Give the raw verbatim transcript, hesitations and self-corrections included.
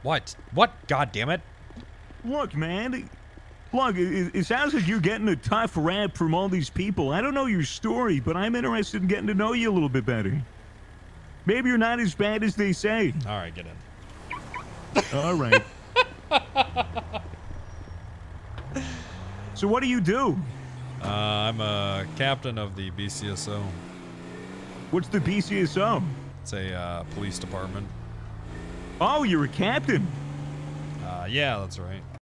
What? What? God damn it. Look, man. Look, it, it sounds like you're getting a tough rap from all these people. I don't know your story, but I'm interested in getting to know you a little bit better. Maybe you're not as bad as they say. All right, get in. All right. So what do you do? Uh, I'm a captain of the B C S O. What's the B C S O? It's a uh, police department. Oh, you're a captain. Uh, yeah, that's right.